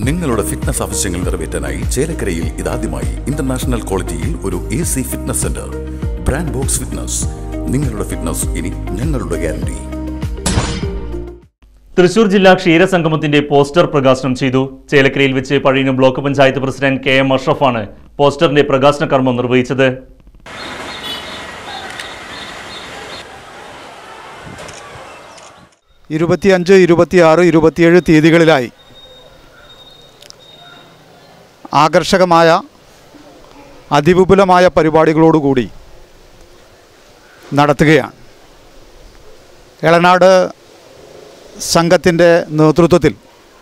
നിങ്ങളുടെ ഫിറ്റ്നസ് ആവശ്യങ്ങൾ നിറവേറ്റാനായി ചേലക്കരയിൽ ഇതാദ്യമായി ഇന്റർനാഷണൽ ക്വാളിറ്റിയിൽ ഒരു AC fitness centre. Brand box fitness. നിങ്ങളുടെ ഫിറ്റ്നസ് ഇനി ഞങ്ങളുടെ ഗ്യാരണ്ടി. തൃശൂർ ജില്ലാ ക്ഷീരസംഗമത്തിന്റെ പോസ്റ്റർ പ്രകാശനം ചെയ്തു. ചേലക്കരയിൽ വെച്ച് Pazhayannur block panchayat president KM അഷ്റഫാണ് പോസ്റ്ററിന്റെ പ്രകാശന കർമ്മം നിർവഹിച്ചത്. ഇരുപത്തിയഞ്ച്, 26, 27 തീയതികളിലായി ആകർഷകമായ അതിവിപുലമായ പരിപാടികളോടുകൂടി നടത്തുകയാണ്. എളനാട് സംഘത്തിൻ്റെ നേതൃത്വത്തിൽ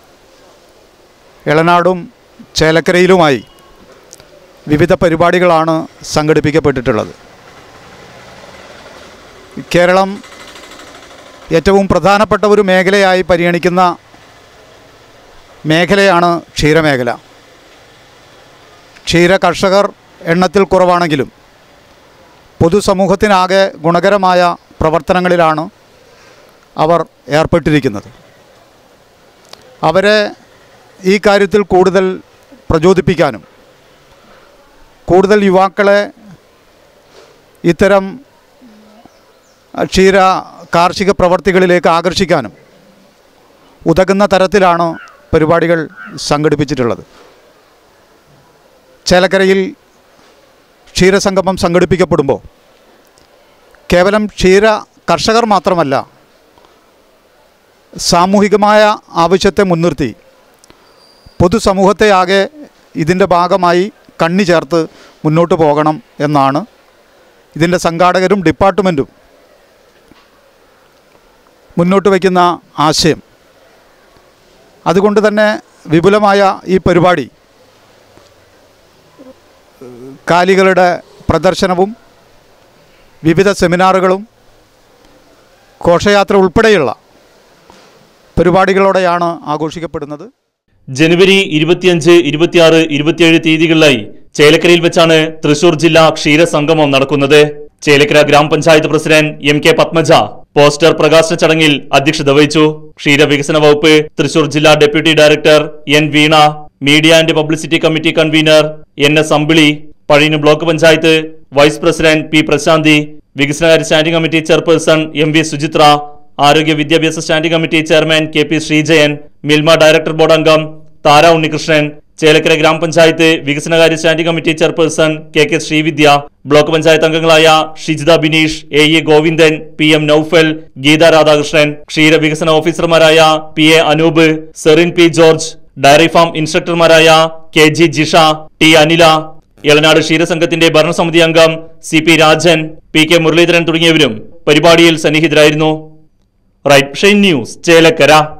എളനാടും ചേലക്കരയിലുമായി വിവിധ പരിപാടികളാണ് സംഘടിപ്പിക്കപ്പെട്ടിട്ടുള്ളത്. കേരളം ഏറ്റവും പ്രധാനപ്പെട്ട ഒരു മേഖലയായി പരിഗണിക്കുന്ന മേഖലയാണ് ക്ഷീരമേഖല. ക്ഷീര കർഷകർ എണ്ണത്തിൽ കുറവാണെങ്കിലും പൊതുസമൂഹത്തിനാകെ ഗുണകരമായ പ്രവർത്തനങ്ങളിലാണ് അവർ ഏർപ്പെട്ടിരിക്കുന്നത്. അവരെ ഈ കാര്യത്തിൽ കൂടുതൽ പ്രചോദിപ്പിക്കാനും കൂടുതൽ യുവാക്കളെ ഇത്തരം ക്ഷീര കാർഷിക പ്രവർത്തികളിലേക്ക് ആകർഷിക്കാനും ഉതകുന്ന തരത്തിലാണ് പരിപാടികൾ സംഘടിപ്പിച്ചിട്ടുള്ളത്. ചേലക്കരയിൽ ക്ഷീരസംഗമം സംഘടിപ്പിക്കപ്പെടുമ്പോൾ കേവലം ക്ഷീര കർഷകർ മാത്രമല്ല, സാമൂഹികമായ ആവശ്യത്തെ മുൻനിർത്തി പൊതുസമൂഹത്തെ ആകെ ഇതിൻ്റെ ഭാഗമായി കണ്ണി ചേർത്ത് മുന്നോട്ട് പോകണം എന്നാണ് ഇതിൻ്റെ സംഘാടകരും ഡിപ്പാർട്ട്മെൻറ്റും മുന്നോട്ട് വയ്ക്കുന്ന ആശയം. അതുകൊണ്ട് തന്നെ വിപുലമായ ഈ പരിപാടി കാലികളുടെ പ്രദർശനവും വിവിധ സെമിനാറുകളും ഘോഷയാത്ര ഉൾപ്പെടെയുള്ള പരിപാടികളോടെയാണ് ആഘോഷിക്കപ്പെടുന്നത്. ജനുവരി 25, 26, 27 തീയതികളിലായി ചേലക്കരയിൽ വെച്ചാണ് തൃശൂർ ജില്ലാ ക്ഷീരസംഗമം നടക്കുന്നത്. ചേലക്കര ഗ്രാമപഞ്ചായത്ത് പ്രസിഡന്റ് MK പത്മജ പോസ്റ്റർ പ്രകാശന ചടങ്ങിൽ അധ്യക്ഷത വഹിച്ചു. ക്ഷീരവികസന വകുപ്പ് തൃശൂർ ജില്ലാ deputy director N Veena, media and publicity committee convener NS Ambili, Pazhayannur block panchayat vice president P Prasanthi, വികസനകാര്യ standing committee chairperson MV Suchithra, ആരോഗ്യ വിദ്യാഭ്യാസ standing committee chairman KP Sreejayan, Milma director board അംഗം താര ഉണ്ണികൃഷ്ണൻ, ചേലക്കര ഗ്രാമപഞ്ചായത്ത് വികസനകാര്യ standing committee chairperson KK Sreevidya, block panchayat അംഗങ്ങളായ ഷിജിത ബിനീഷ്, AE ഗോവിന്ദൻ, PM നൌഫൽ, ഗീത രാധാകൃഷ്ണൻ, ക്ഷീരവികസന ഓഫീസർമാരായ PA Anoop, Serin P George, dairy farm ഇൻസ്ട്രക്ടർമാരായ KG ജിഷ, T അനില, എളനാട് ക്ഷീരസംഘത്തിന്റെ ഭരണസമിതി അംഗം CP രാജൻ, PK മുരളീധരൻ തുടങ്ങിയവരും പരിപാടിയിൽ സന്നിഹിതരായിരുന്നു. Right news Chelakkara.